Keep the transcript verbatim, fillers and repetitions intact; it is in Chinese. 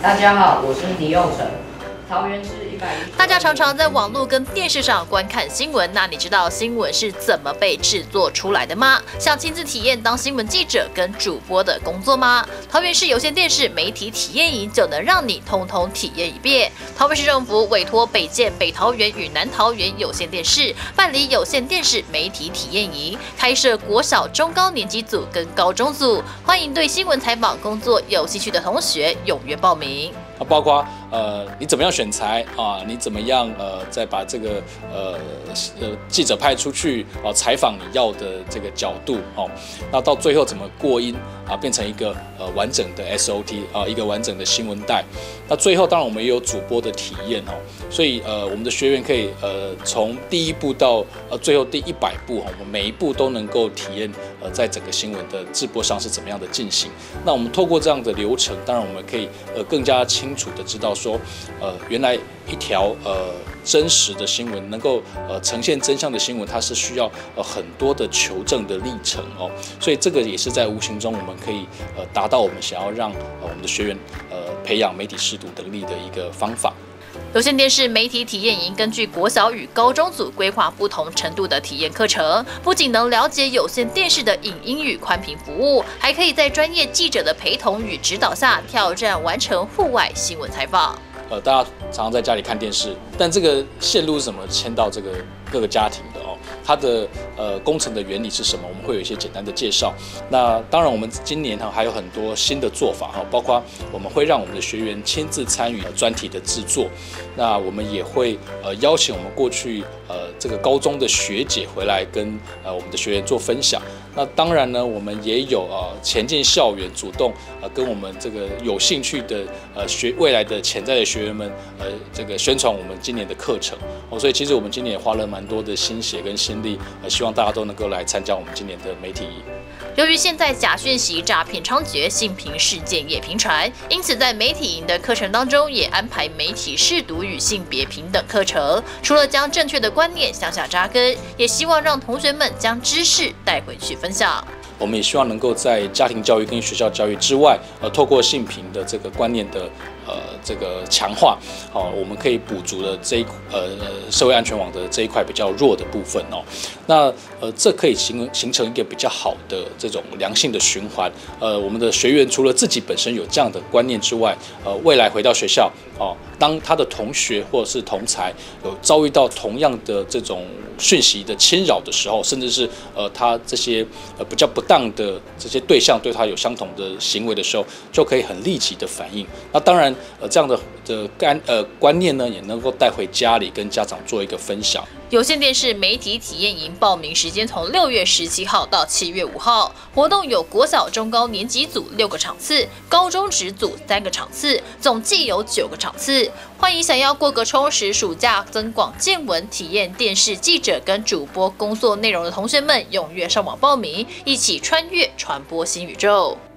大家好，我是李佑成，桃园市一百一。 大家常常在网络跟电视上观看新闻，那你知道新闻是怎么被制作出来的吗？想亲自体验当新闻记者跟主播的工作吗？桃园市有线电视媒体体验营就能让你通通体验一遍。桃园市政府委托北建北桃园与南桃园有线电视办理有线电视媒体体验营，开设国小中高年级组跟高中组，欢迎对新闻采访工作有兴趣的同学踊跃报名。 啊，包括呃，你怎么样选材啊？你怎么样呃，再把这个呃呃记者派出去啊，采访你要的这个角度哦，那到最后怎么过音啊，变成一个呃完整的 S O T 啊，一个完整的新闻带。那最后当然我们也有主播的体验哦，所以呃我们的学员可以呃从第一步到呃最后第一百步哈，我们每一步都能够体验呃在整个新闻的制播上是怎么样的进行。那我们透过这样的流程，当然我们可以呃更加清楚的知道说，呃原来一条呃真实的新闻能够呃呈现真相的新闻，它是需要呃很多的求证的历程哦，所以这个也是在无形中我们可以呃达到我们想要让呃我们的学员呃培养媒体识读能力的一个方法。 有线电视媒体体验营根据国小与高中组规划不同程度的体验课程，不仅能了解有线电视的影音与宽频服务，还可以在专业记者的陪同与指导下，挑战完成户外新闻采访。 呃，大家常常在家里看电视，但这个线路是怎么牵到这个各个家庭的哦？它的呃工程的原理是什么？我们会有一些简单的介绍。那当然，我们今年哈还有很多新的做法哈，包括我们会让我们的学员亲自参与专题的制作。那我们也会呃邀请我们过去呃这个高中的学姐回来跟呃我们的学员做分享。那当然呢，我们也有呃前进校园主动呃跟我们这个有兴趣的呃学未来的潜在的学员们呃这个宣传我们今年的课程哦，所以其实我们今年也花了蛮多的心血跟心力，呃希望大家都能够来参加我们今年的媒体营。 由于现在假讯息、诈骗猖獗，性平事件也频传，因此在媒体营的课程当中，也安排媒体识读与性别平等课程。除了将正确的观念向下扎根，也希望让同学们将知识带回去分享。 我们也希望能够在家庭教育跟学校教育之外，呃，透过性平的这个观念的呃这个强化，哦，我们可以补足了这一呃社会安全网的这一块比较弱的部分哦。那呃，这可以形形成一个比较好的这种良性的循环。呃，我们的学员除了自己本身有这样的观念之外，呃，未来回到学校哦，当他的同学或者是同才有遭遇到同样的这种讯息的侵扰的时候，甚至是呃他这些呃比较不当的这些对象对他有相同的行为的时候，就可以很立即的反应。那当然，呃这样的的干呃观念呢，也能够带回家里跟家长做一个分享。 有线电视媒体体验营报名时间从六月十七号到七月五号，活动有国小中高年级组六个场次，高中职组三个场次，总计有九个场次。欢迎想要过个充实暑假、增广见闻、体验电视记者跟主播工作内容的同学们，踊跃上网报名，一起穿越传播新宇宙。